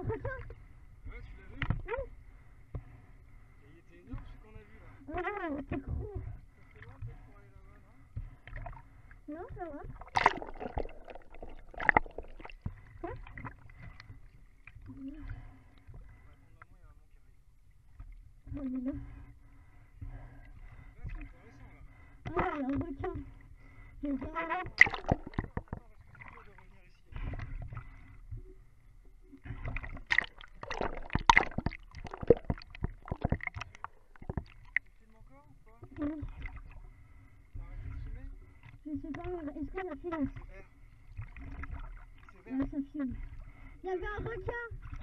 requin. Ouais, tu l'as vu? Oui. Et il était énorme ce qu'on a vu là. Ouais, c'est gros. Ça fait loin peut-être pour aller là-bas, non? Non, ça va. Quoi? On va attendre maman, il y a maman qui arrive. Oh, il est là. Là, c'est intéressant là. Ah, il y a un requin. Je vais voir là. Attends, parce que c'est dur de revenir ici. Tu filmes encore ou pas? Oui. T'as arrêté de filmer? Je sais pas, est-ce qu'on a fait là? C'est vert. C'est vert. Ouais, ça filme. Il y avait un requin.